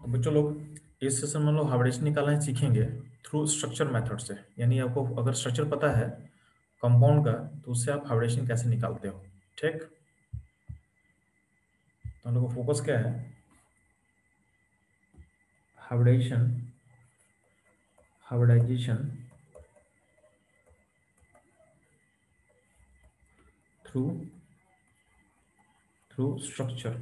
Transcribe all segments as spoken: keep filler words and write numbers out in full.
तो बच्चों लोग इस सेशन में लोग हाइब्रिडेशन निकालना सीखेंगे थ्रू स्ट्रक्चर मेथड से। यानी आपको अगर स्ट्रक्चर पता है कंपाउंड का तो उससे आप हाइब्रिडेशन कैसे निकालते हो। ठीक, तो हम लोग का फोकस क्या है, hybridization hybridization through through structure.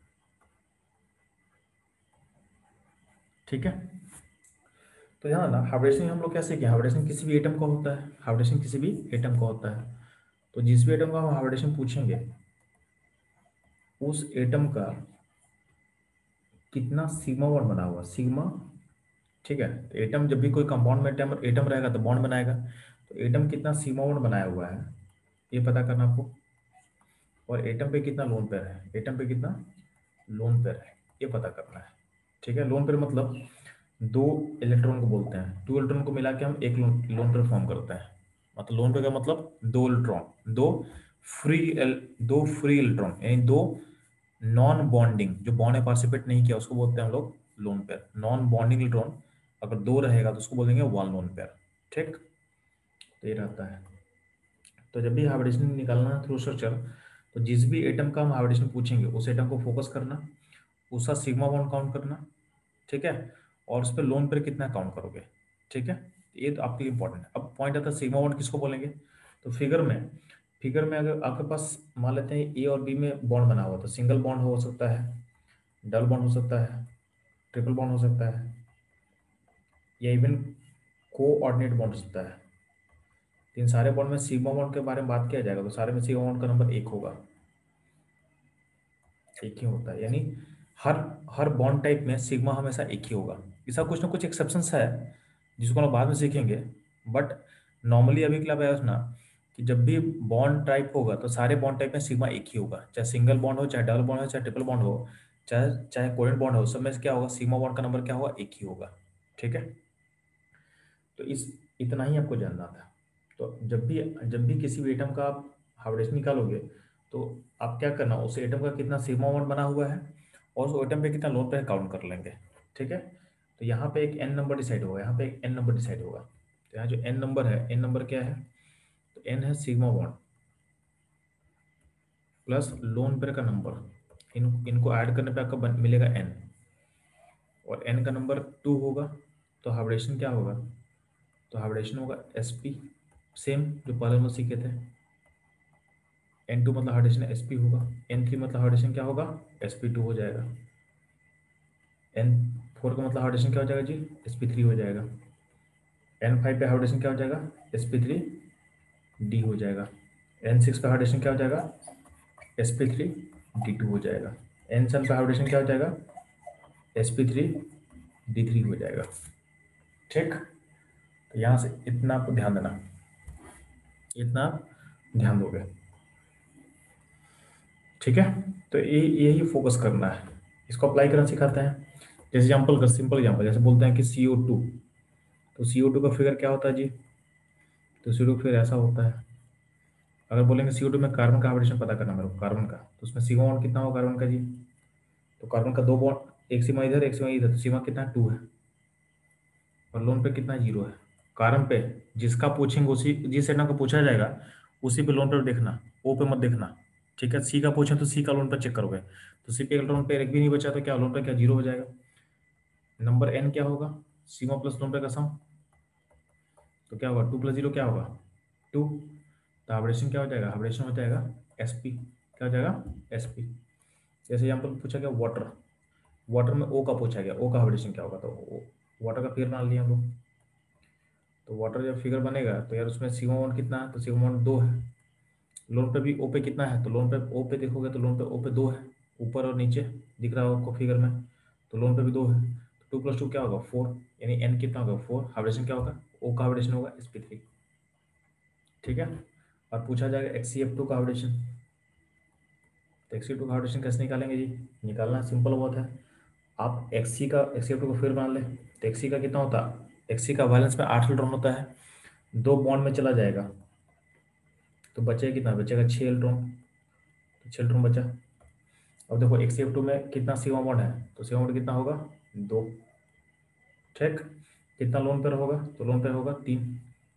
ठीक है, तो यहाँ ना हाइब्रिडेशन हम लोग क्या सीखे, हाइब्रिडेशन किसी भी एटम का होता है, हाइब्रिडेशन किसी भी एटम का होता है। तो जिस भी एटम का हम हाइब्रिडेशन पूछेंगे उस एटम का कितना सिग्मा बॉन्ड बना हुआ, सिग्मा। ठीक है, तो एटम जब भी कोई कंपाउंड में एटम एटम रहेगा तो बॉन्ड बनाएगा, तो एटम कितना सिग्मा बॉन्ड बनाया हुआ है ये पता करना आपको। और एटम पे कितना लोन पेयर है, एटम पे कितना लोन पेयर है ये पता करना है। ठीक है, लोन पेयर मतलब दो इलेक्ट्रॉन को बोलते हैं, दो इलेक्ट्रॉन को मिला के हम एक लोन लोन पेयर फॉर्म करते हैं। मतलब लोन पेयर का मतलब दो इलेक्ट्रॉन, दो फ्री एल दो फ्री इलेक्ट्रॉन यानी दो नॉन बॉन्डिंग, जो बॉन्ड में पार्टिसिपेट नहीं किया उसको बोलते हैं हम लोग lone pair. Non bonding electron अगर दो रहेगा तो उसको बोलेंगे वन लोन पेयर। ठीक, तो ये रहता है। तो जब भी हाइब्रिडेशन निकालना है थ्रू स्ट्रक्चर, तो जिस भी एटम का हम हाइब्रिडेशन पूछेंगे उस एटम को फोकस करना, उसका सिग्मा बॉन्ड काउंट करना। ठीक है, और उस पर लोन पेयर कितना काउंट करोगे। ठीक है, ये तो आपके लिए इंपॉर्टेंट है। अब पॉइंट आता है सिग्मा बॉन्ड किसको बोलेंगे। तो फिगर में फिगर में अगर आपके पास मान लेते हैं ए और बी में बॉन्ड बना हुआ तो सिंगल बॉन्ड हो सकता है, डबल बॉन्ड हो सकता है, ट्रिपल बॉन्ड हो सकता है, या इवन कोऑर्डिनेट बॉन्ड हो सकता है। तो इन सारे बॉन्ड में सिग्मा बॉन्ड के बारे में बात किया जाएगा तो सारे में सिग्मा बॉन्ड का नंबर एक होगा, एक ही होता है। यानी हर हर बॉन्ड टाइप में सिग्मा हमेशा एक ही होगा। इसका कुछ ना कुछ एक्सेप्शंस है जिसको हम बाद में सीखेंगे, बट नॉर्मली अभी के लिए आप याद रखना कि जब भी बॉन्ड टाइप होगा तो सारे बॉन्ड टाइप में सिग्मा एक ही होगा, चाहे सिंगल बॉन्ड हो, चाहे डबल बॉन्ड हो, चाहे ट्रिपल बॉन्ड हो, चाहे चाहे कोवेलेंट बॉन्ड हो, सब में से क्या होगा, सिग्मा बॉन्ड का नंबर क्या होगा, एक ही होगा। ठीक है, तो इस इतना ही आपको जानना था। तो जब भी जब भी किसी भी एटम का आप हाइब्रिडेशन निकालोगे तो आप क्या करना, उस एटम का कितना सिग्मा बॉन्ड बना हुआ है और उस एटम पे कितना लोन पे काउंट कर लेंगे। ठीक है, तो यहाँ पे एक एन नंबर डिसाइड होगा, यहाँ पे एक एन नंबर डिसाइड होगा। तो यहाँ जो एन नंबर है, एन नंबर क्या है, तो एन है sigma bond plus lone pair का नंबर। इन इनको ऐड करने पे आपका बन, मिलेगा एन, और एन का नंबर टू होगा। तो हाइब्रिडेशन क्या होगा, तो हाइब्रिडेशन होगा एस पी, सेम जो पहले हम लोग सीखे थे। एन टू मतलब हाइब्रिडेशन एस पी होगा, एन थ्री मतलब हाइब्रिडेशन क्या होगा, एस पी टू हो जाएगा, एन फोर का मतलब हाइब्रिडेशन क्या हो जाएगा जी, एस पी थ्री हो जाएगा, एन फाइव पे हाइब्रिडेशन क्या हो जाएगा, एस पी थ्री डी हो जाएगा, एन सिक्स पे हाइब्रिडेशन क्या हो जाएगा, S P three D two हो जाएगा, एन सेवन पे हाइब्रिडेशन क्या हो जाएगा, S P three D three हो जाएगा। ठीक, तो यहाँ से इतना आपको ध्यान देना, इतना आप ध्यान दोगे। ठीक है, तो ये यही फोकस करना है, इसको अप्लाई करना सिखाते हैं। जैसे एग्जाम्पल का सिंपल एग्जाम्पल, जैसे बोलते हैं कि सी ओ टू, तो सी ओ टू का फिगर क्या होता है जी, तो सी ओ टू फिगर ऐसा होता है। अगर बोलेंगे सी ओ टू में कार्बन का हाइब्रिडेशन पता करना मेरे को, कार्बन का, तो उसमें सीमा बॉन्ड कितना होगा कार्बन का जी, तो कार्बन का दो बॉन्ड, एक सीमा इधर एक सीमा इधर, तो सीमा कितना टू है, और लोन पे कितना जीरो है। कार्बन पे जिसका पूछेंगे उसी जिस एटम का पूछा जाएगा उसी पे लोन पर देखना, ओ पे मत देखना। ठीक है, सी का पूछे तो सी का लोन पर चेक करोगे, तो सी पे इलेक्ट्रॉन पे एक भी नहीं बचा तो क्या लोन पर क्या जीरो हो जाएगा। नंबर एन क्या होगा, सीमा प्लस लोन पे का सम, तो क्या होगा टू प्लस जीरो क्या होगा टू। तो हाइब्रिडेशन क्या हो जाएगा, हाइब्रिडेशन हो जाएगा एस पी, क्या हो जाएगा एस पी। जैसे एग्जाम्पल पूछा गया वाटर, वाटर में ओ का पूछा गया, ओ का हाइब्रिडेशन क्या होगा, तो वाटर का फिगर बना लिया हम लोग। तो वाटर जब फिगर बनेगा तो यार उसमें सिग्मा बॉन्ड कितना है, तो सिग्मा बॉन्ड दो है। लोन पे भी ओ पे कितना है, तो लोन पे ओ पे देखोगे तो लोन पे ओ पे दो है, ऊपर और नीचे दिख रहा होगा आपको फिगर में, तो लोन पे भी दो है। तो टू प्लस टू क्या होगा फोर, यानी एन कितना होगा फोर, हाइब्रिडेशन क्या होगा, ओ का हाइब्रिडेशन होगा एस पी थ्री। ठीक है, और पूछा जाएगा एक्स सी एफ टू का हाइब्रिडेशन, तो एक्स सी एफ टू का हाइब्रिडेशन कैसे निकालेंगे जी, निकालना सिंपल बहुत है। आप एक्स सी का एक्स सी एफ टू का फिर बना ले, तो एक्स सी का कितना होता है, एक्स सी का वैलेंस में आठ इलेक्ट्रॉन होता है, दो बॉन्ड में चला जाएगा तो बचेगा कितना, बचेगा छः इलेक्ट्रॉन, तो छः इलेक्ट्रॉन बचा। अब देखो एक्स एफ टू में कितना सिग्मा बॉन्ड है, तो सिग्मा बॉन्ड कितना होगा दो। ठीक, कितना लोन पेयर होगा, तो लोन पेयर होगा तीन,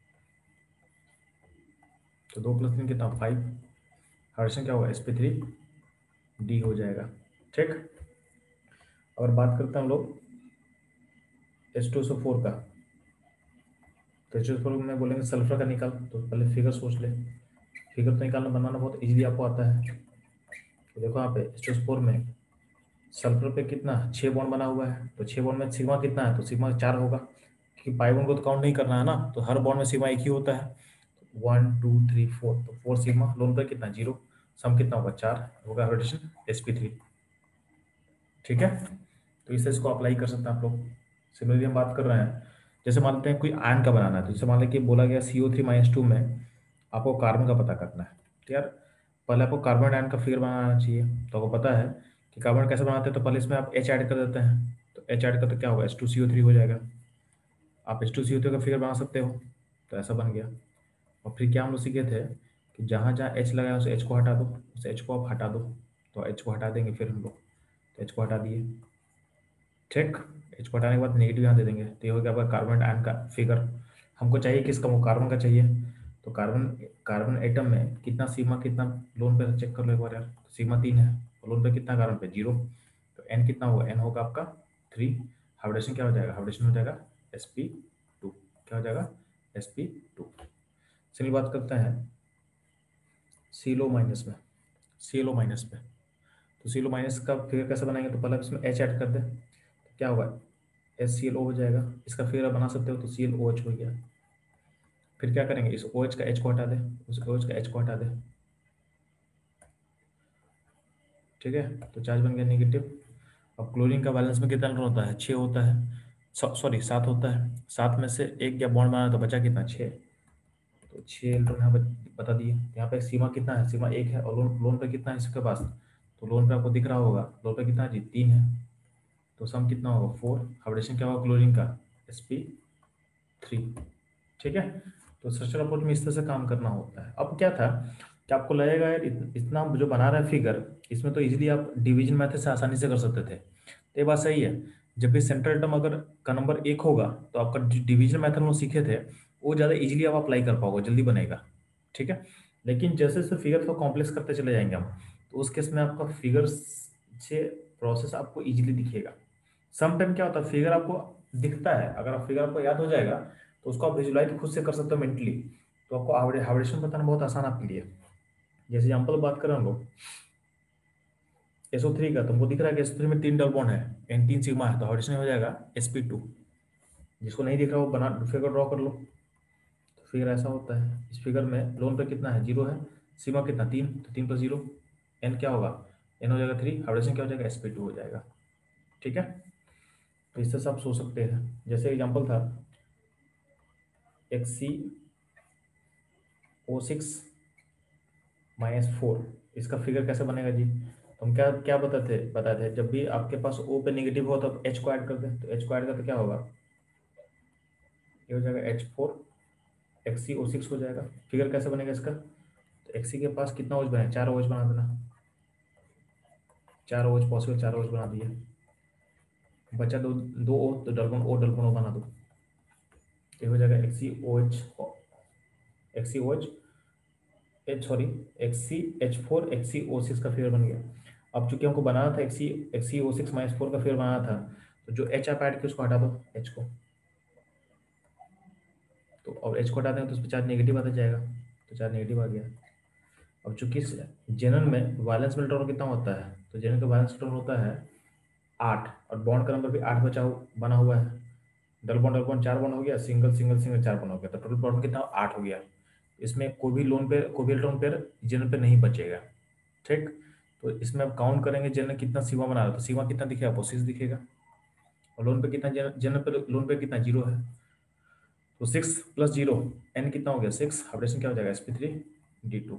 तो दो प्लस तीन कितना फाइव, हार्डन क्या होगा एस पी थ्री डी हो जाएगा। ठीक, और बात करते हैं हम लोग H two S O four का। तो H two S O four में बोलेंगे सल्फर का निकाल, तो पहले फिगर सोच ले। फिगर तो निकालना बनाना बहुत इजीली आपको आता है। तो देखो यहाँ पे H two S O four में सल्फर पे कितना छः बॉन्ड बना हुआ है, तो छः बॉन्ड में सिग्मा कितना है, तो सिग्मा चार होगा, क्योंकि पाई बॉन्ड को तो काउंट नहीं करना है ना, तो हर बॉन्ड में सिग्मा एक ही होता है। वन टू थ्री फोर, तो फोर सिग्मा, लोन पे कितना जीरो, सम कितना होगा चार, होगा रोटेशन एस पी थ्री। ठीक है, तो इससे इसको अप्लाई कर सकते हैं आप लोग। सिमिलरली हम बात कर रहे हैं, जैसे मान लेते हैं कोई आयन का बनाना है, तो जैसे मान लें कि बोला गया C O three minus two में आपको कार्बन का पता करना है। तो यार पहले आपको कार्बन आयन का फिगर बनाना चाहिए, तो आपको पता है कि कार्बन कैसे बनाते हैं, तो पहले इसमें आप एच ऐड कर देते हैं, तो एच ऐड कर तो क्या होगा H two C O three हो जाएगा। आप H two C O three का फिगर बना सकते हो, तो ऐसा बन गया। और फिर क्या हम लोग सीखे थे कि जहाँ जहाँ एच लगाया उसे एच को हटा दो, उसे एच को आप हटा दो, तो एच को हटा देंगे फिर हम लोग, तो एच को हटा दिए। ठीक, एच को हटाने के बाद नेगेटिव यहाँ दे देंगे, तो ये हो गया आपका कार्बन आयन का फिगर। हमको चाहिए किसका, वो कार्बन का चाहिए, तो कार्बन कार्बन एटम में कितना सिग्मा कितना, लोन पे चेक कर लो एक बार यार, तो सिग्मा तीन है, और लोन पे कितना कार्बन पे जीरो, तो एन कितना होगा, एन होगा आपका थ्री। हाइब्रिडेशन क्या हो जाएगा, हाइब्रिडेशन हो जाएगा एस पी टू, क्या हो जाएगा एस पी टू। चलिए बात करते हैं सी एल ओ माइनस में, सी एल ओ माइनस पे। तो सी एल ओ माइनस का फिगर कैसे बनाएंगे, तो पहले इसमें एच ऐड कर दें, तो क्या होगा एस सी एल ओ हो जाएगा, इसका फिगर आप बना सकते हो, तो सी एल ओ एच हो गया। फिर क्या करेंगे, इस ओ एच का एच को हटा दें, उस ओ एच का एच को हटा दें। ठीक है, तो चार्ज बन गया नेगेटिव। अब क्लोरीन का बैलेंस में कितना इलेक्ट्रॉन होता है, छः होता है, सॉरी सात होता है, सात में से एक क्या बॉन्ड बना तो बचा कितना छः, तो छः इलेक्ट्रॉन यहाँ पर बता दिए। यहाँ पे सीमा कितना है, सीमा एक है, और लोन लोन पे कितना है इसके पास, तो लोन पे आपको दिख रहा होगा, लोन पे कितना है जी तीन है, तो सम कितना होगा फोर। हाइब्रिडेशन क्या होगा क्लोरीन का एस पी थ्री। ठीक है, तो स्ट्रक्चर अप्रोच में इस तरह से काम करना होता है। अब क्या था कि आपको लगेगा यार इत, इतना जो बना रहा है फिगर, इसमें तो इजीली आप डिवीजन मेथड से आसानी से कर सकते थे, तो ये बात सही है। जब भी सेंट्रल टर्म अगर का नंबर एक होगा, तो आपका डिवीजन मेथड हम लोग सीखे थे, वो ज़्यादा इजीली आप अप्लाई कर पाओगे, जल्दी बनेगा। ठीक है, लेकिन जैसे जैसे फिगर को कॉम्प्लेक्स करते चले जाएंगे हम, तो उस केस में आपका फिगर से प्रोसेस आपको इजीली दिखेगा। सम टाइम क्या होता है, फिगर आपको दिखता है, अगर आप फिगर आपको याद हो जाएगा, तो उसको आप विजुलाइज खुद से कर सकते हो मेंटली, तो आपको हाइब्रिडेशन बताना बहुत आसान आपके लिए। जैसे एग्जाम्पल बात करें हम लोग एस ओ थ्री का, तुमको दिख रहा है कि एस ओ थ्री में तीन डबल बॉन्ड है, एन तीन सिग्मा है, तो हाइब्रिडेशन हो जाएगा एस पी टू। जिसको नहीं दिख रहा वो बना फिगर ड्रॉ कर लो। तो फिगर ऐसा होता है, इस फिगर में लोन पे कितना है जीरो है, सिग्मा कितना तीन, तो तीन पर जीरो, एन क्या होगा, एन हो जाएगा थ्री, हाइब्रिडेशन क्या हो जाएगा एस पी टू हो जाएगा। ठीक है, तो इससे सब सोच सकते हैं। जैसे एग्जाम्पल था X C O six minus four, इसका फिगर कैसे बनेगा जी, तो हम क्या क्या बताते बताए थे, जब भी आपके पास ओ पे नेगेटिव हो तो एच को ऐड कर दें, तो एच को ऐड कर तो क्या होगा, ये हो जाएगा H four X C O six हो जाएगा। फिगर कैसे बनेगा इसका, तो एक्स सी के पास कितना ओच बने, चार ओच बना देना, चार ओच पॉसिबल, चार ओच बना दिए, बचा दो दो ओ, तो डबल ओ डबल ओ बना दो, ये हो जाएगा X C O H, X C O H H sorry X C H four X C O six का फिगर बन गया। अब चूंकि हमको बनाना था X C X C O six minus four का फिगर बनाना था, तो जो एच आप ऐड किया उसको हटा दो, एच को, तो अब एच को हटा देंगे तो उस पर चार्ज नेगेटिव आता जाएगा, तो चार्ज नेगेटिव आ गया। अब चूंकि जेनरल में वैलेंस में इलेक्ट्रॉन कितना होता है, तो जेनरल का वैलेंस इलेक्ट्रॉन होता है आठ, और बॉन्ड का नंबर भी आठ बचा हु- बना हुआ है, डबल बॉन्ड डबल बॉन्ड चार बॉन्ड हो गया, सिंगल सिंगल सिंगल चार बॉन्ड हो गया, तो टोटल बॉन्ड कितना आठ हो गया। इसमें कोई भी लोन पे कोई भी इलेक्ट्रॉन पेयर जनरल पे नहीं बचेगा। ठीक, तो इसमें अब काउंट करेंगे जनरल कितना सीमा बना रहा है, तो सीमा कितना दिखेगा, आपको सिक्स दिखेगा, और लोन पे कितना, जनरल पे लोन पे कितना जीरो है, तो सिक्स प्लस जीरो, एन कितना हो गया सिक्स, हाइब्रिडेशन क्या हो जाएगा S P three D two.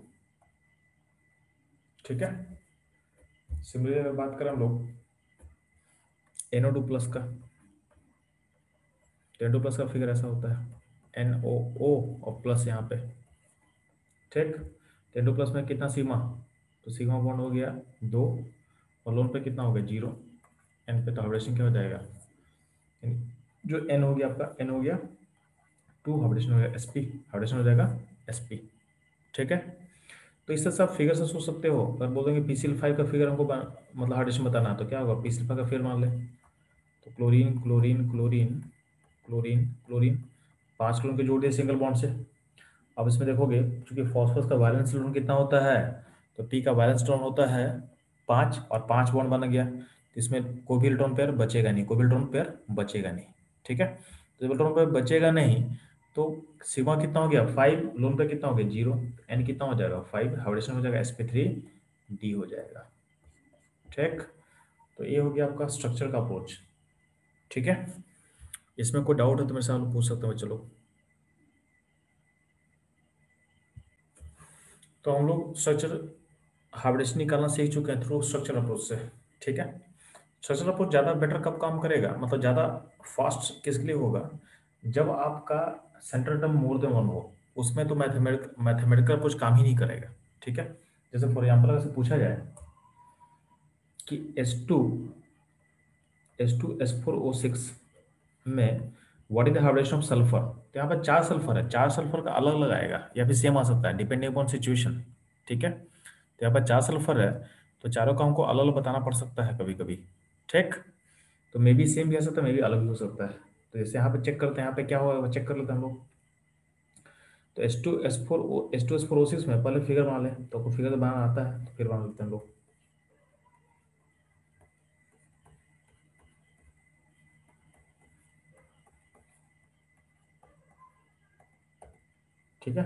ठीक है, सिमिलरली अगर बात करें हम लोग एन ओ टू प्लस का, तो एन टू प्लस का फिगर ऐसा होता है एन ओ ओ और प्लस यहाँ पे। ठीक, टेन टू प्लस में कितना सिग्मा, तो सिग्मा बॉन्ड हो गया दो, और लोन पे कितना हो गया जीरो, एन पे, तो हाइब्रिडेशन क्या हो जाएगा जो एन हो गया आपका, एन हो गया टू, हाइब्रिडेशन हो गया एसपी, हाइब्रिडेशन हो जाएगा एसपी। ठीक है, तो इससे सब फिगर से सोच सकते हो। अगर बोलेंगे पीसीएल फाइव का फिगर हमको बना- मतलब हाइड्रेशन बताना है, तो क्या होगा, पीसीएल फाइव का फिगर मान ले तो chlorine chlorine chlorine chlorine chlorine, पांच क्लोरीन के जोड़ दिए सिंगल बॉन्ड से। अब इसमें देखोगे क्योंकि फॉस्फोरस का वैलेंस इलेक्ट्रॉन कितना होता है, तो टी का वैलेंस इलेक्ट्रॉन होता है पाँच, और पांच बॉन्ड बन गया, तो इसमें कोई भी इलेक्ट्रॉन पेयर बचेगा नहीं, कोई भी इलेक्ट्रॉन पेयर बचेगा नहीं। ठीक है, तो जब इलेक्ट्रॉन पेयर बचेगा नहीं तो सिग्मा कितना हो गया फाइव, लोन पे कितना हो गया जीरो, एन कितना हो जाएगा फाइव, हाइब्रिडेशन हो जाएगा एसपी थ्री डी हो जाएगा। ठीक, तो ये हो गया आपका स्ट्रक्चर का अप्रोच। ठीक है, इसमें कोई डाउट है तो मेरे से आप पूछ सकते हो। चलो, तो हम लोग स्ट्रक्चर हाइब्रिडेशन निकालना सीख चुके हैं थ्रू स्ट्रक्चर अप्रोच से। ठीक है, स्ट्रक्चर अप्रोच ज़्यादा बेटर कब काम करेगा, मतलब ज़्यादा फास्ट किसके लिए होगा, जब आपका central term more than one हो, उसमें तो मैथमेटिक मैथमेटिकल अप्रोच काम ही नहीं करेगा। ठीक है, जैसे फॉर एग्जाम्पल अगर से पूछा जाए कि S two S two S four O six में what is the hybridization of sulphur, तो यहाँ पर चार सल्फर है, चार सल्फर का अलग अलग आएगा या फिर सेम आ सकता है डिपेंडिंग अपॉन सिचुएशन। ठीक है, तो यहाँ पर चार सल्फर है, तो चारों का हमको अलग अलग बताना पड़ सकता है कभी कभी। ठीक, तो मे बी सेम भी आ सकता है, मे बी अलग भी हो सकता है। तो जैसे यहाँ पे चेक करते हैं, यहाँ पे क्या हुआ वो चेक कर लेते हैं हम लोग। तो S two S four O S two S four O six में पहले फिगर बना लें, तो फिगर तो बनाना आता है तो फिर बना लेते हैं हम लोग। ठीक है,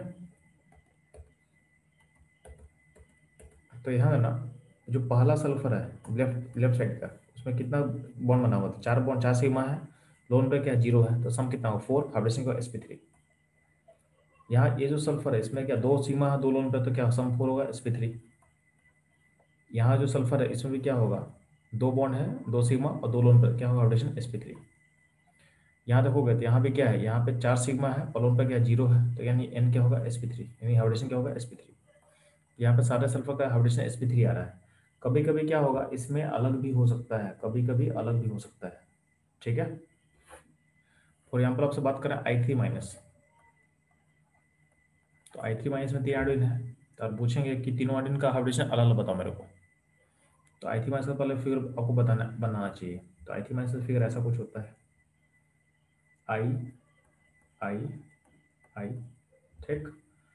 तो यहाँ है ना, जो पहला सल्फर है लेफ्ट लेफ्ट साइड का, उसमें कितना बॉन्ड बना हुआ था, चार बॉन्ड, चार सिग्मा है, लोन पे क्या जीरो है, तो सम कितना होगा फोर, हाइब्रिडेशन का एसपी थ्री। यहाँ ये जो सल्फर है इसमें क्या दो सिग्मा है दो लोन पे, तो क्या सम फोर होगा एसपी थ्री। यहाँ जो सल्फर है इसमें भी क्या होगा, दो बॉन्ड है दो सिग्मा और दो लोन पे, क्या होगा हाइब्रिडेशन एसपी थ्री। यहाँ देखोगे तो यहाँ पे क्या है, यहाँ पे चार सिग्मा है और लोन पे क्या जीरो है, तो यानी एन क्या होगा एसपी थ्री, यानी हाइब्रिडेशन क्या होगा एसपी थ्री। यहाँ पे सारे सल्फर का हाइब्रिडेशन एसपी थ्री आ रहा है। कभी कभी क्या होगा इसमें अलग भी हो सकता है, कभी कभी अलग भी हो सकता है। ठीक है, फॉर एग्जाम्पल आपसे बात करें आई थ्री माइनस, तो आई थ्री माइनस में तीन आयोडीन है, तो आप पूछेंगे कि तीनों आयोडीन का हाइब्रिडेशन अलग अलग बताओ मेरे को। तो आई थ्री माइनस का पहले फिगर आपको बताना बनाना चाहिए। तो आई थ्री माइनस का फिगर ऐसा कुछ होता है, आई आई आई। ठीक,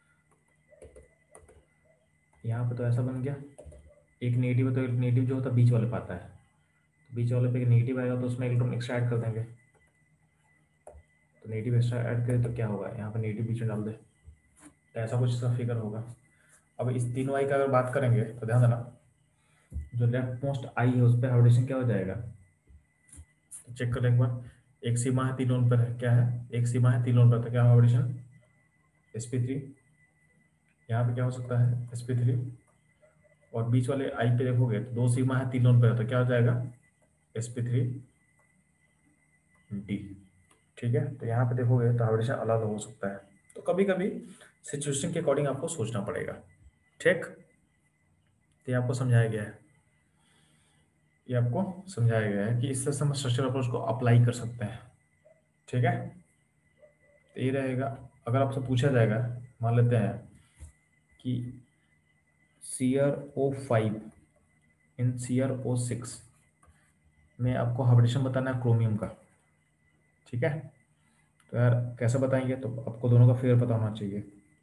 यहाँ पे तो ऐसा बन गया, एक नेगेटिव है तो एक नेगेटिव जो होता है बीच वाले पाता है, तो बीच वाले पे नेगेटिव आएगा तो उसमें इलेक्ट्रॉन एक्स्ट्रा ऐड कर देंगे, तो नेगेटिव एक्स्ट्रा ऐड करें तो क्या होगा, यहाँ पर नेगेटिव बीच में डाल दे, तो ऐसा कुछ इसका फिगर होगा। अब इस तीन वाई का अगर बात करेंगे तो ध्यान देना, जो लेफ्ट मोस्ट आई है उस पर हाइब्रिडेशन क्या हो जाएगा, तो चेक कर एक बार, एक सीमा है तीन लोन पर है, क्या है एक सीमा है तीन लोन पर, तो क्या हाइब्रिडेशन एसपी थ्री। यहाँ पे क्या हो सकता है एसपी थ्री, और बीच वाले आई पे देखोगे तो दो सीमा है तीन लोन पर है, तो क्या हो जाएगा एसपी थ्री डी। ठीक है, तो यहाँ पे देखोगे तो हाइब्रिडेशन अलग अलग हो सकता है, तो कभी कभी सिचुएशन के अकॉर्डिंग आपको सोचना पड़ेगा। ठीक, तो ये आपको समझाया गया है, ये आपको समझाया गया है कि इस तरह से हम स्ट्रक्चर अप्रोच को अप्लाई कर सकते हैं। ठीक है, तो ये रहेगा। अगर आपसे पूछा जाएगा, मान लेते हैं कि सी आर ओ फाइव इन सी आर ओ सिक्स में आपको हाइब्रिडेशन बताना है क्रोमियम का। ठीक है, तो यार कैसे बताएंगे, तो आपको दोनों का फिगर पता होना चाहिए।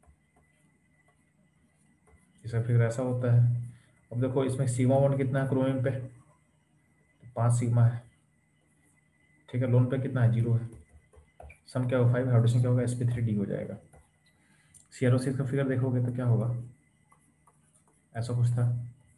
इसका फिगर ऐसा होता है, अब देखो इसमें सीमा वन कितना है क्रोमियम पे, तो पाँच सीमा है। ठीक है, लोन पे कितना है जीरो है, सम क्या होगा फाइव, हाइड्रोजन क्या होगा एस पी थ्री डी हो जाएगा। सी आर ओ सिक्स का फिगर देखोगे तो क्या होगा, ऐसा कुछ था,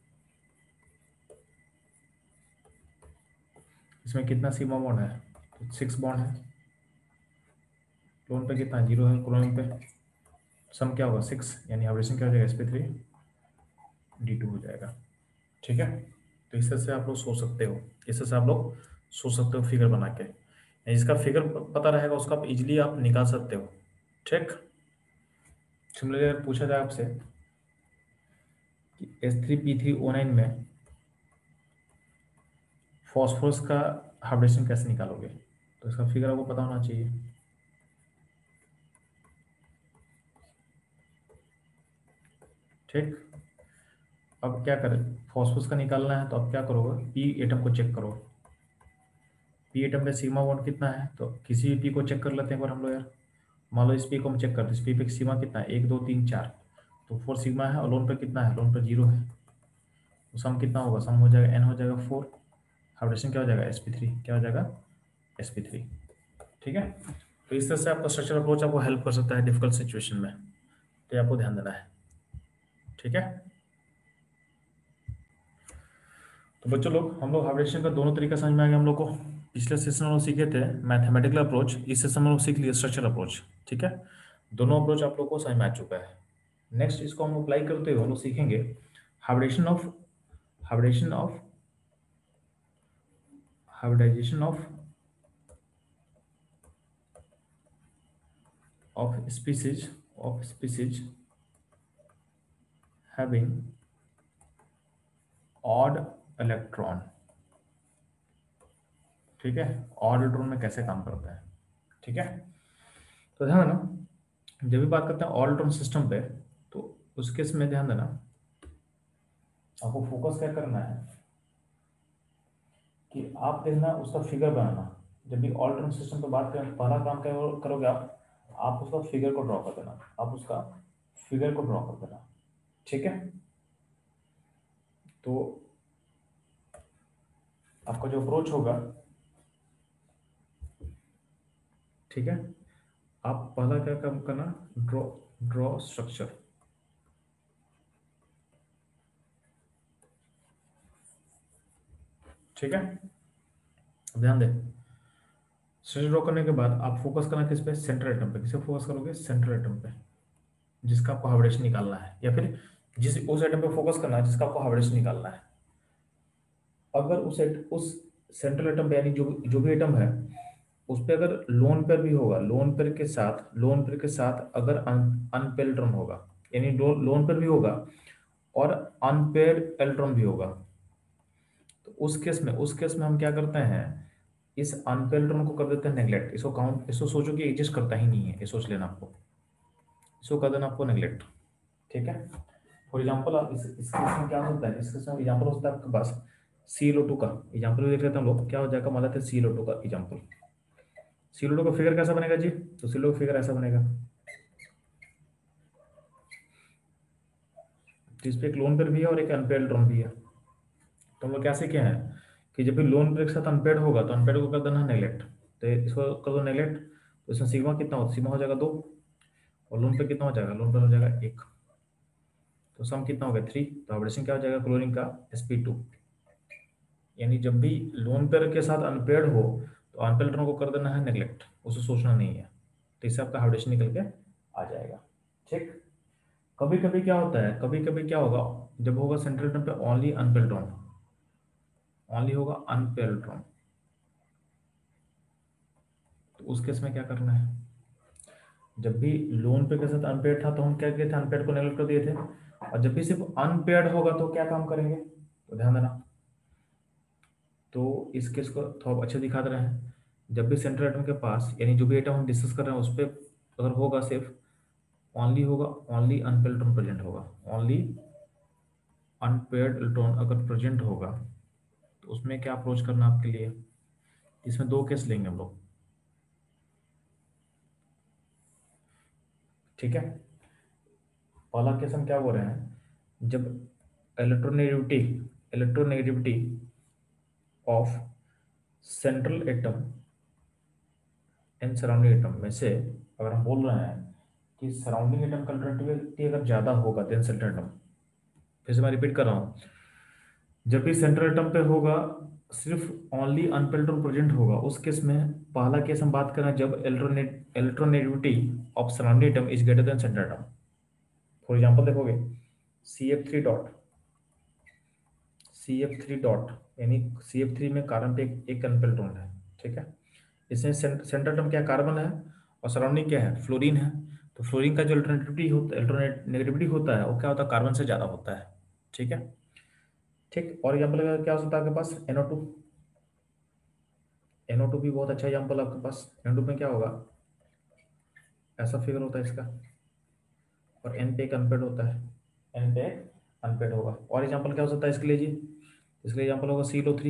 इसमें कितना सीमा बॉन्ड है, तो सिक्स बॉन्ड है, लोन पे कितना है जीरो है, क्रोमियम पे सम क्या होगा सिक्स, यानी हाइड्रोजन क्या हो जाएगा S P three D two हो जाएगा। ठीक है, तो इस तरह से आप लोग सोच सकते हो, इस तरह से आप लोग सोच सकते हो फिगर बना के, जिसका फिगर पता रहेगा उसका आप इजिली आप निकाल सकते हो। ठीक, सिमिलरली अगर पूछा जाए आपसे कि S three P three O nine में फॉस्फोरस का हाइब्रिडेशन कैसे निकालोगे, तो इसका फिगर आपको पता होना चाहिए। ठीक, अब क्या करें, फॉस्फोरस का निकालना है, तो अब क्या करोगे, पी एटम को चेक करो। पी एटम का सिग्मा बॉन्ड कितना है, तो किसी भी पी को चेक कर लेते हैं एक बार हम लोग यार। मान लो इस पी को हम चेक करते हैं, इस पी पे सिग्मा कितना है, एक दो तीन चार, तो फोर सिग्मा है, और लोन पे कितना है, लोन पे जीरो है, तो सम कितना होगा, सम हो जाएगा एन हो जाएगा फोर, हाइड्रोजन क्या हो जाएगा एस पी थ्री, क्या हो जाएगा एस पी थ्री। ठीक है, तो इस तरह से आपका स्ट्रक्चर अप्रोच आपको हेल्प कर सकता है डिफिकल्ट सिचुएशन में, तो ये आपको ध्यान देना है। ठीक है, तो बच्चों लोग, हम लोग हाइब्रिडेशन का दोनों तरीका समझ में आ गया हम लोग को। पिछले सेशन में हम लोग सीखे थे मैथमेटिकल अप्रोच, इस सेशन में हम लोग सीख लिए स्ट्रक्चर अप्रोच। ठीक है, दोनों अप्रोच आप लोग को समझ में आ चुका है। नेक्स्ट इसको हम अप्लाई करते हुए हम लोग सीखेंगे hybridization of hybridization of hybridization of of species of species having odd electron. ठीक है, ऑड इलेक्ट्रॉन में कैसे काम करता है। ठीक है, तो ध्यान देना, जब भी बात करते हैं ऑल इलेक्ट्रॉन सिस्टम पे, तो उस केस में ध्यान देना, आपको फोकस क्या करना है कि आप देखना उसका फिगर बनाना। जब भी ऑल इलेक्ट्रॉन सिस्टम पे बात करें, पहला काम क्या करोगे आप आप उसका फिगर को ड्रॉ कर देना, आप उसका फिगर को ड्रॉ कर देना। ठीक है, तो आपका जो अप्रोच होगा, ठीक है, आप पहला क्या काम करना, ड्रॉ ड्रॉ स्ट्रक्चर। ठीक है, अब ध्यान दें, स्ट्रक्चर ड्रॉ करने के बाद आप फोकस करना किस पे, सेंट्रल एटम पे। किसे फोकस करोगे, सेंट्रल एटम पे, जिसका आपको हाइब्रिडेशन निकालना है, या फिर जिस उस एटम पे फोकस करना है जिसका आपको हाइब्रिडेशन निकालना है। अगर उस एट, उस सेंट्रल एटम पे, यानी जो जो भी एटम है उस पे अगर लोन पेयर भी होगा, लोन पेयर के साथ लोन पेयर के साथ अगर अनपेयर इलेक्ट्रॉन होगा, यानी लोन पेयर भी होगा और अनपेयर इलेक्ट्रॉन भी होगा, तो उस केस में उस केस में हम क्या करते हैं, इस अनपेयर इलेक्ट्रॉन को कर देते हैं नेग्लेक्ट। इसको काउंट इसको सोचो कि एग्जिस्ट करता ही नहीं है, ये सोच लेना आपको, इसको कर देना आपको नेग्लेक्ट। ठीक है, फॉर एग्जाम्पल इस इस केस में क्या होता है, इस केस में एग्जाम्पल होता है आपके पास सी एल ओ टू का एग्जाम्पल भी देख लेते हैं हम लोग, क्या हो जाएगा, मान लेते हैं सी एल ओ टू का example. C L O two का फिगर कैसा बनेगा जी, तो सी एल ओ का फिगर ऐसा बनेगा, तो इस पे एक लोन पेयर भी है और एक अनपेयर इलेक्ट्रॉन भी है। तो हम लोग क्या सीखे हैं कि जब भी लोन पेयर के साथ अनपेयर होगा तो अनपेयर को कर देना नेग्लेक्ट, तो इसको कर दो नेग्लेक्ट, तो इसमें सिग्मा कितना हो, सिग्मा हो जाएगा दो, और लोन पे कितना हो जाएगा, लोन पे हो जाएगा एक, तो सम कितना हो गया थ्री, तो हाइब्रिडेशन क्या हो जाएगा क्लोरीन का एस पी टू। यानी जब भी लोन पेयर के साथ अनपेयर हो तो अनपेयर इलेक्ट्रॉन को कर देना है नेग्लेक्ट, उसे सोचना नहीं है, तो इससे आपका हाइब्रिडेशन निकल के आ जाएगा। ठीक, कभी कभी क्या होता है, कभी कभी क्या होगा, जब होगा सेंट्रल एटम पे ओनली अनपेयर इलेक्ट्रॉन, ओनली होगा अनपेयर इलेक्ट्रॉन, तो उस केस में क्या करना है, जब भी लोन पेयर के साथ अनपेयर था तो हम क्या किए थे, अनपेयर को नेग्लेक्ट कर दिए थे, और जब भी सिर्फ अनपेयर्ड होगा तो क्या काम करेंगे, तो ध्यान देना, तो इस केस को थोड़ा अच्छे दिखा दे रहे हैं, जब भी सेंट्रल एटम के पास, यानी जो भी एटम हम डिस्कस कर रहे हैं उस पर अगर होगा सिर्फ, ओनली होगा, ओनली अनपेयर्ड इलेक्ट्रॉन प्रेजेंट होगा, ओनली अनपेयर्ड इलेक्ट्रॉन अगर प्रेजेंट होगा, तो उसमें क्या अप्रोच करना आपके लिए, इसमें दो केस लेंगे हम लोग। ठीक है, पहला केस हम क्या बोल रहे हैं, जब electronegativity electronegativity of central atom in surrounding atom में से, अगर हम बोल रहे हैं कि सराउंडिंग एटम का इलेक्ट्रोनेगेटिविटी अगर ज़्यादा होगा देन सेंट्रल एटम, फिर से मैं रिपीट कर रहा हूँ, जब भी सेंट्रल एटम पे होगा सिर्फ ओनली अनपेयर्ड इलेक्ट्रॉन प्रेजेंट होगा, उस केस में पहला केस हम बात कर रहे हैं जब इलेक्ट्रोनेट electronegativity of surrounding atom is greater than central atom. For example देखोगे C F three dot C F three dot, यानी सी एफ थ्री में कार्बन पे एक, एक अनपेयर्ड इलेक्ट्रॉन है। ठीक है, इसमें सेंट्रल एटम क्या कार्बन है और सराउंडिंग क्या है, फ्लोरीन है, तो फ्लोरीन का जो इलेक्ट्रोनेगेटिविटी होता इलेक्ट्रोनेट नेगेटिविटी होता है वो क्या होता है, कार्बन से ज़्यादा होता है। ठीक है, ठीक, और एग्जाम्पल क्या हो सकता है आपके पास N O two, N O two भी बहुत अच्छा एग्जाम्पल आपके पास। एन ओ टू में क्या होगा, ऐसा फिगर होता है इसका, और एन पे एक अनपेड होता है, एन पे एक अनपेड होगा। और एग्जाम्पल क्या हो सकता है इसके लिए जी, इसके लिए एग्जाम्पल होगा सी एल ओ थ्री।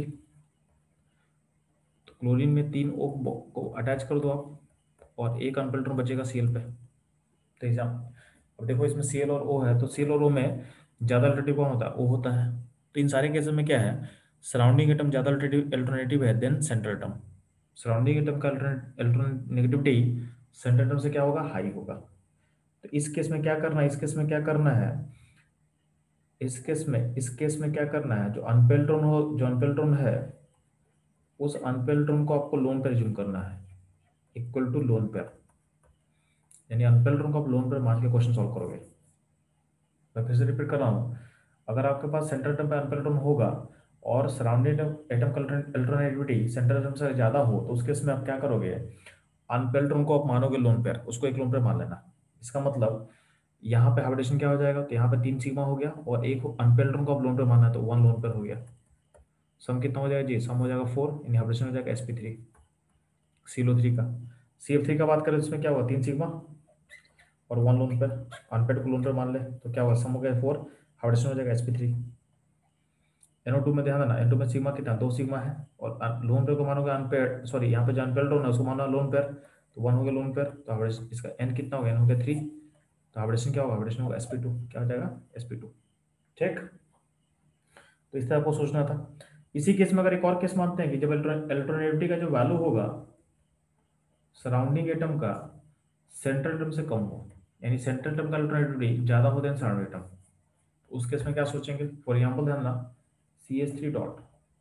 तो क्लोरीन में तीन ओ को अटैच कर दो आप, और एक अनपेड इलेक्ट्रॉन बचेगा सी एल पे। तो एग्जाम, अब देखो इसमें सी एल और ओ है, तो सी एल और ओ में ज़्यादा अल्टरनेटिव कौन होता है, ओ होता है। तो इन सारे केसेस में क्या है, सराउंडिंग एटम ज़्यादा अल्टरनेटिव अल्टरनेटिव है than central atom. Surrounding atom का इलेक्ट्रॉनिगेटिविटी सेंट्रल एटम से क्या होगा, हाई होगा। तो इस केस में क्या करना है, इस केस में क्या करना है, इस केस में इस केस में क्या करना है, जो अनपेल्ट्रॉन हो, जो अनपेल्ट्रॉन है, उस अनपेल्ट्रॉन को आपको लोन पर रिज्यूम करना है, इक्वल टू लोन पेयर। यानी अनपेल्ट्रॉन को आप लोन पर मान के क्वेश्चन सॉल्व करोगे। मैं फिर से रिपीट कर रहा हूँ, अगर आपके पास सेंट्रल एटम पे अनपेल्ट्रॉन होगा और सराउंडिंग एटम का इलेक्ट्रॉनिगेटिविटी सेंट्रल एटम से ज़्यादा हो, तो उस केस में आप क्या करोगे, अनपेल्ट्रॉन को आप मानोगे लोन पेयर, उसको एक लोन पेयर मान लेना। इसका मतलब यहाँ पे हाइब्रिडेशन क्या हो जाएगा, तो यहाँ पे तीन सिग्मा हो गया, और एक अनपेल्ट्रॉन को आप लोन पेयर मानना है तो वन लोन पेयर हो गया। सम कितना हो जाएगा जी, सम हो जाएगा फोर, यानी हाइब्रिडेशन हो जाएगा S P three, C L O three का। सी एफ थ्री का बात करें तो इसमें क्या हुआ, तीन सिग्मा और वन लोन पेयर, अनपेड को लोन पेयर मान ले तो क्या हुआ, सम हो गया फोर, हाइब्रिडेशन हो जाएगा S P three. N O two में ध्यान देना, एन टू में सिग्मा कितना, दो सिग्मा है, और लोन पेयर को मानोगे अनपेयर, सॉरी यहाँ पे जो अनपेयर्ड है उसको माना लोन पेयर, तो वन हो गया लोन पेयर, तो हाइब्रिडेशन इसका एन कितना हो गया, एन हो गया थ्री, तो हाइब्रिडेशन क्या होगा, हाइब्रिडेशन होगा एस पी टू, क्या हो जाएगा एस पी टू। ठीक, तो इस तरह आपको सोचना था। इसी केस में अगर एक और केस मानते हैं कि जब इलेक्ट्रोनेगेटिविटी का जो वैल्यू होगा सराउंडिंग एटम का सेंट्रल एटम से कम हो, यानी सेंट्रल एटम का इलेक्ट्रोनेगेटिविटी ज़्यादा हो देन सराउंडिंग एटम, तो उस केस में क्या सोचेंगे, फॉर एग्जाम्पल ध्यान ना, सी एच थ्री डॉट,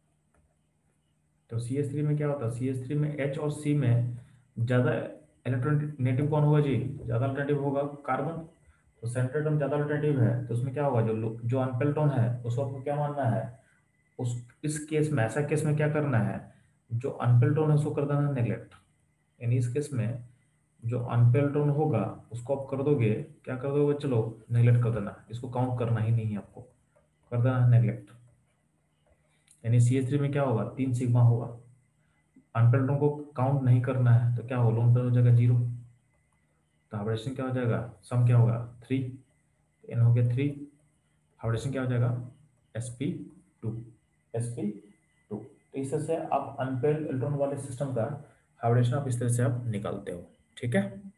तो सी एच थ्री में क्या होता है, सी एच थ्री में एच और सी में ज़्यादा इलेक्ट्रोनेगेटिव कौन होगा जी, ज़्यादा अल्टरनेटिव होगा कार्बन। तो सेंट्रल एटम ज़्यादा अल्टरनेटिव है, तो उसमें क्या होगा, जो जो अनपेल्टोन है उसको आपको क्या मानना है, उस इस केस में, ऐसा केस में क्या करना है, जो अनपेल्टोन है उसको कर देना नेग्लेक्ट। यानी इस केस में जो अनपेल्टोन होगा उसको आप कर दोगे, क्या कर दोगे, चलो नेग्लेक्ट कर देना, इसको काउंट करना ही नहीं है आपको, कर देना नेग्लेक्ट। यानी सी एच थ्री में क्या होगा, तीन सिग्मा होगा, अनपेल्टोन को काउंट नहीं करना है, तो क्या होगा, लोन पर हो जाएगा जीरो, तो हाइब्रिडेशन क्या हो जाएगा, सम क्या होगा थ्री, एन हो गया थ्री, हाइब्रिडेशन क्या हो जाएगा S P two, S P two. तो इस तरह से आप अनपेल्ड इलेक्ट्रॉन वाले सिस्टम का हाइब्रिडेशन आप इस तरह से आप निकालते हो। ठीक है।